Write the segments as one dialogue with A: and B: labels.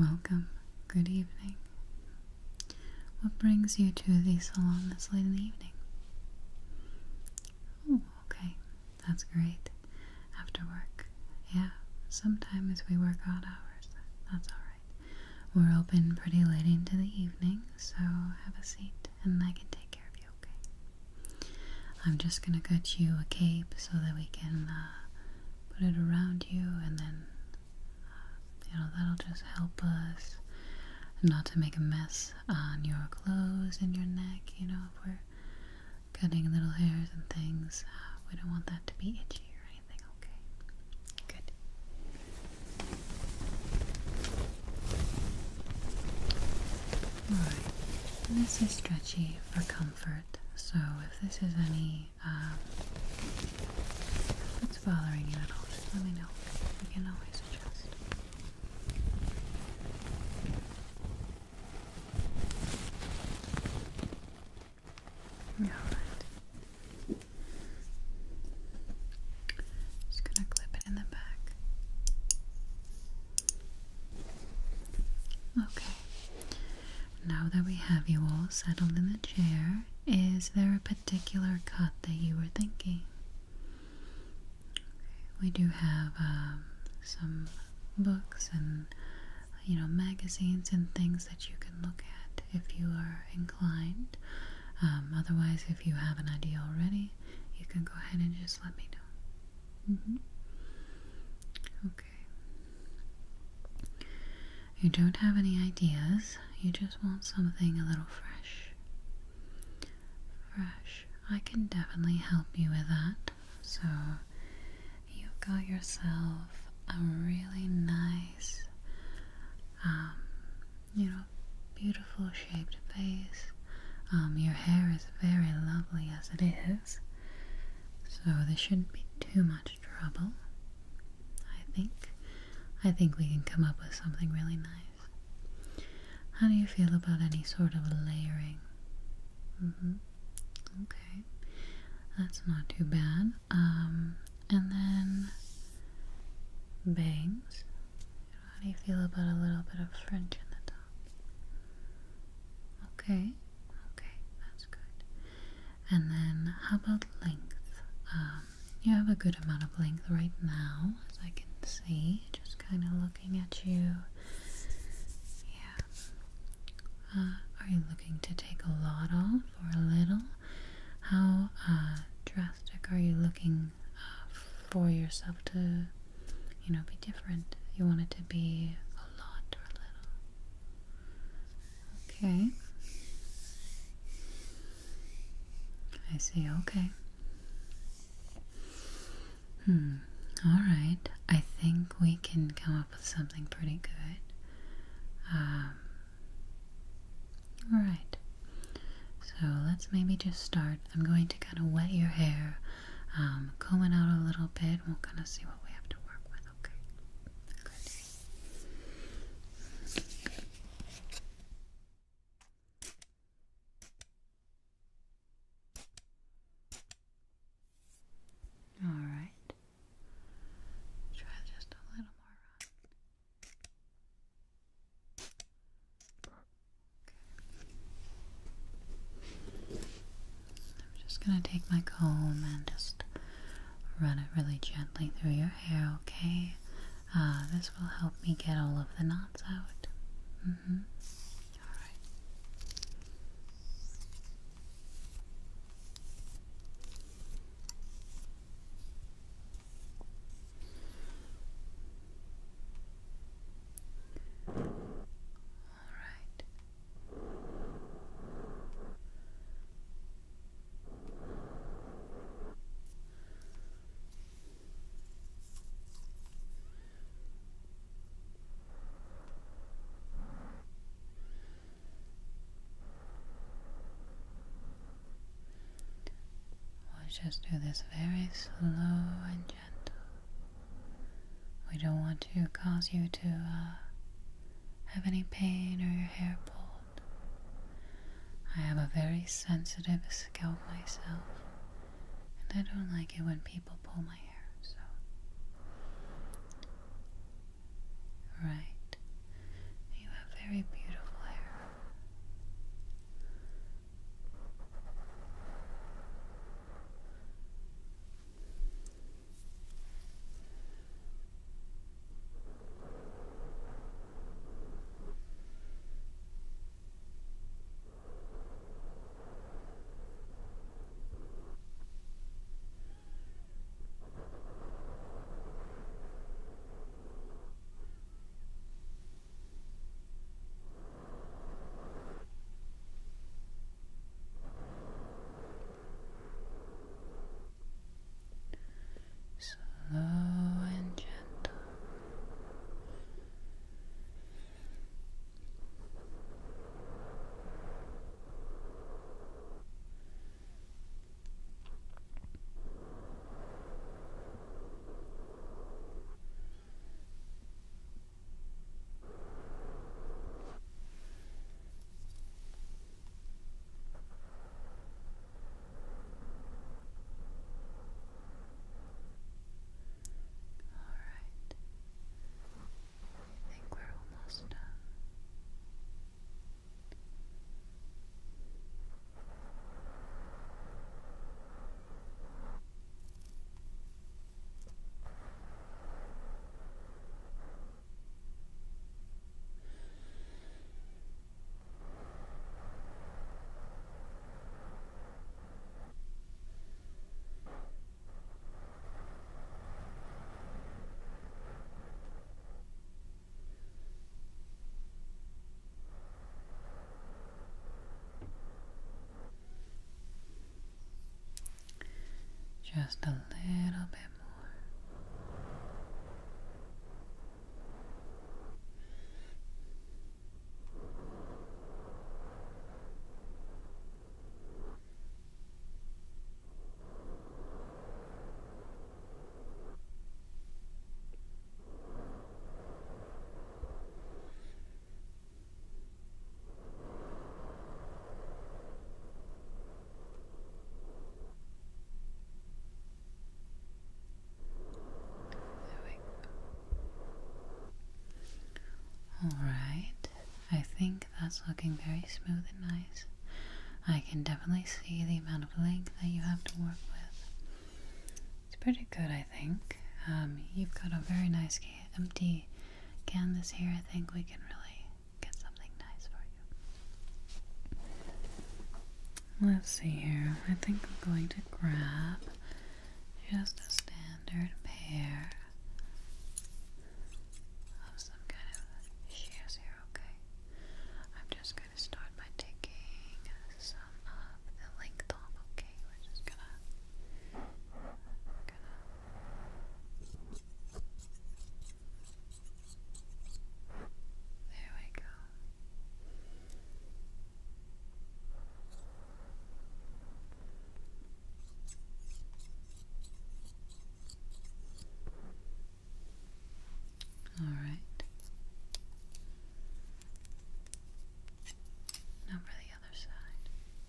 A: Welcome. Good evening. What brings you to the salon this late in the evening? Oh, okay. That's great. After work. Yeah, sometimes we work odd hours. That's alright. We're open pretty late into the evening, so have a seat and I can take care of you, okay? I'm just gonna cut you a cape so that we can put it around you, and then that'll just help us not to make a mess on your clothes and your neck. If we're cutting little hairs and things, we don't want that to be itchy or anything, okay? Good. Alright, this is stretchy for comfort, so if this is if it's bothering you at all, just let me know. We can always adjust. Alright. Just gonna clip it in the back. Okay. Now that we have you all settled in the chair, is there a particular cut that you were thinking? Okay. We do have some books and magazines and things that you can look at if you are inclined. Otherwise, if you have an idea already, you can go ahead and just let me know. Okay. You don't have any ideas, you just want something a little fresh. Fresh. I can definitely help you with that. So, you've got yourself a really nice, beautiful shaped face. Your hair is very lovely as it is, so this shouldn't be too much trouble. I think we can come up with something really nice. How do you feel about any sort of layering? Okay, that's not too bad. And then bangs. How do you feel about a little bit of French in the top? Okay, that's good. And then how about length? You have a good amount of length right now, as I can see, just kind of looking at you. Yeah. Are you looking to take a lot off or a little? How drastic are you looking for yourself to, be different? You want it to be a lot or a little? Okay. I see, okay. Alright, I think we can come up with something pretty good. Alright, so let's maybe just start. I'm going to kind of wet your hair, comb it out a little bit, and we'll kind of see what we have to work with, okay? Good. Alright. Try just a little more run. I'm just going to take my comb and just run it really gently through your hair, okay? This will help me get all of the knots out. Alright. Alright. Let's just do this very slow and gentle. We don't want to cause you to have any pain or your hair pulled. I have a very sensitive scalp myself, and I don't like it when people pull my hair, so. Right. very beautiful hair. Slow and gentle. Alright. I think we're almost done. Just a little bit more. Alright, I think that's looking very smooth and nice. I can definitely see the amount of length that you have to work with. It's pretty good, I think. You've got a very nice empty canvas here. I think we can really get something nice for you. Let's see here. I think I'm going to grab just a standard pair of some kind of shears here, okay? I'm just going to start by taking some of the length off, okay? We're just gonna there we go. All right. Now for the other side.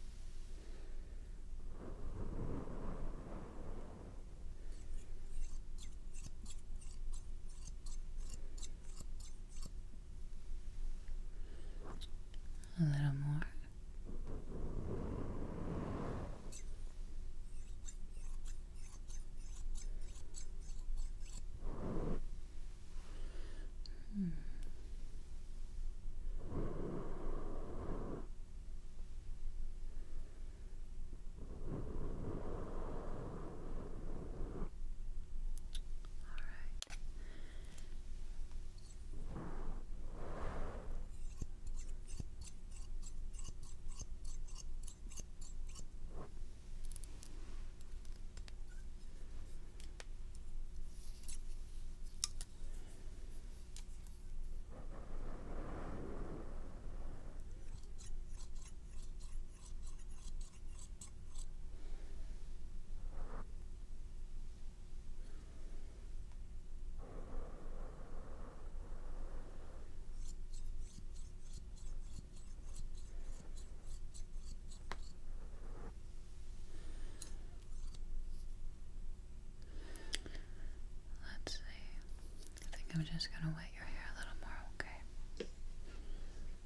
A: A little more. Let's see. I think I'm just gonna wet your hair a little more, okay?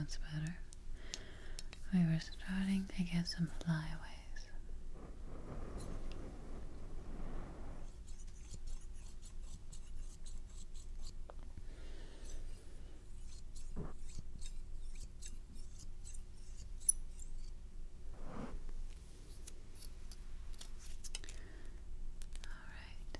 A: That's better. We were starting to get some flyaways. All right.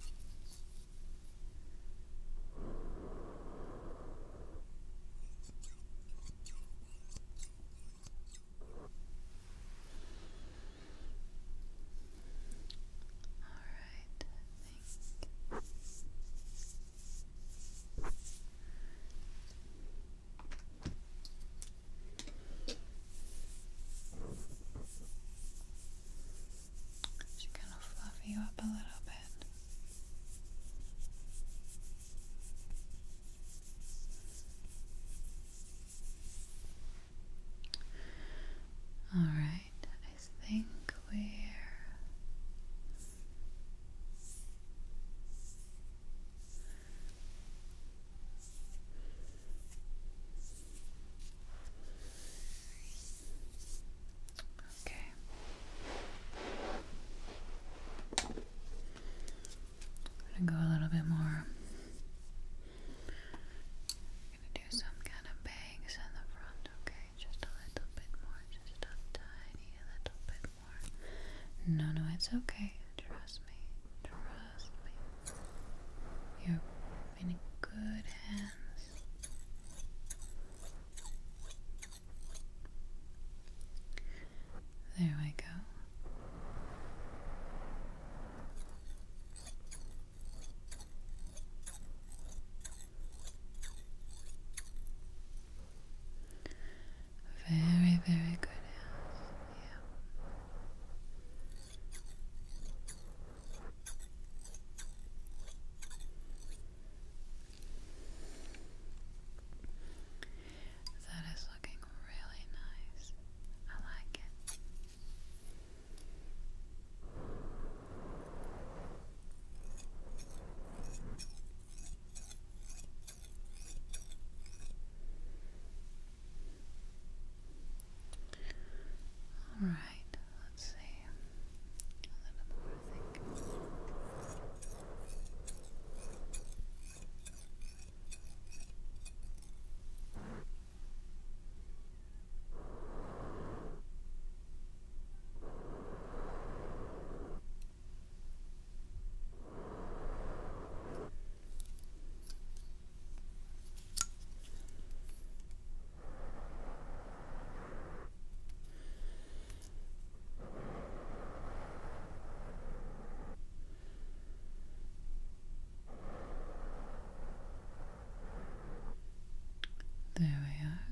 A: Just gonna fluff you up a little bit. All right, I think we're okay. I'm gonna go a little bit more. I'm gonna do some kind of bangs in the front, okay? Just a little bit more, just a tiny little bit more. No, it's okay. Trust me. Trust me. You're in good hands. There we go. Very, very good hands. Yeah. That is looking really nice. I like it. All right, let's see. A little more, I think. There we are.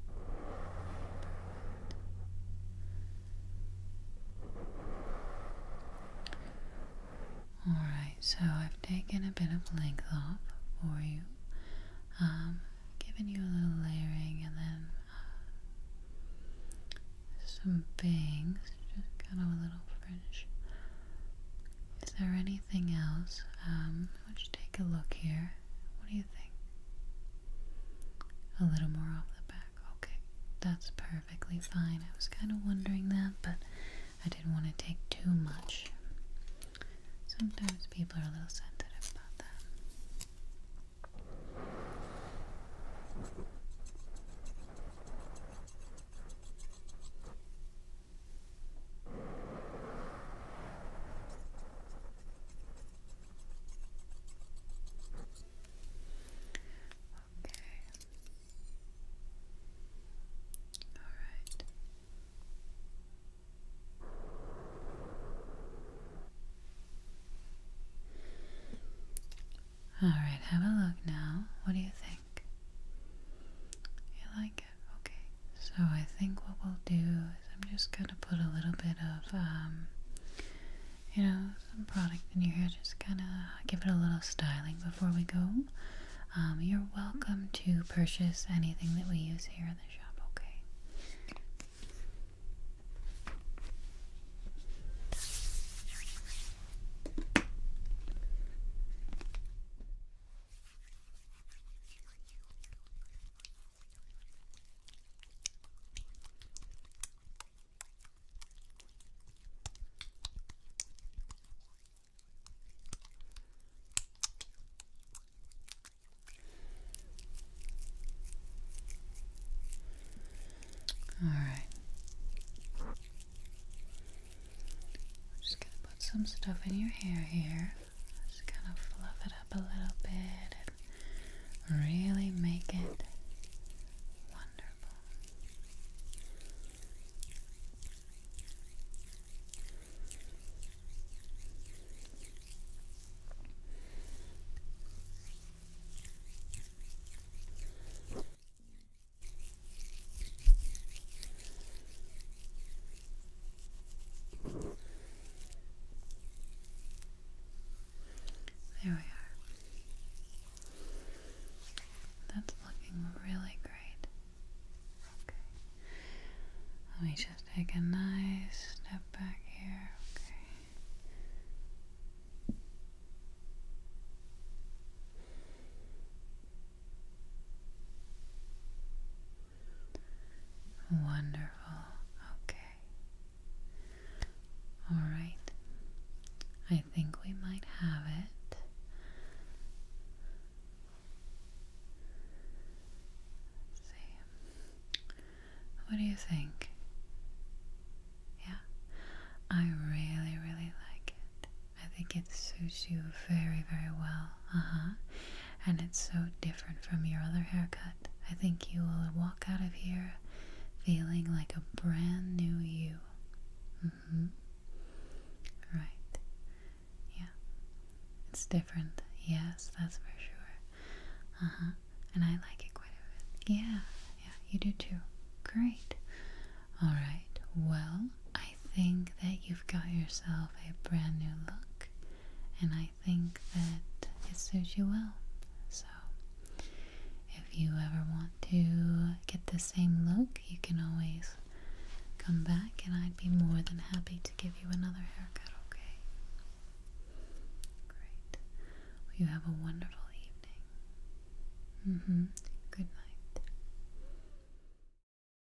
A: Alright, so I've taken a bit of length off for you. Given you a little layering and then some bangs, just kind of a little fringe. Is there anything else? Why don't you take a look here? What do you think? A little more off the back. Okay, that's perfectly fine. I was kind of wondering that, but I didn't want to take too much. Sometimes people are a little sensitive about that. Okay. All right. Alright, have a look now. What do you think? You like it? Okay. So I think what we'll do is I'm just gonna put a little bit of, some product in your hair. Just kind of give it a little styling before we go. You're welcome to purchase anything that we use here in the shop, okay? some stuff in your hair here. Just kind of fluff it up a little bit and really make it wonderful. There we are. That's looking really great. Okay. Let me just take a nice step back here. Okay. Wonderful. Okay. All right. I think we might have it. Let's see. What do you think? Yeah, I really, really like it. I think it suits you very, very well. And it's so different from your other haircut. I think you will walk out of here feeling like a brand new you. Right. Yeah. It's different. Yes, that's for sure. And I like it quite a bit. Yeah, you do too. Great. Alright, well, I think that you've got yourself a brand new look, and I think that it suits you well. So, if you ever want to get the same look, you can always come back, and I'd be more than happy to give you another haircut, okay? Great. Well, you have a wonderful evening.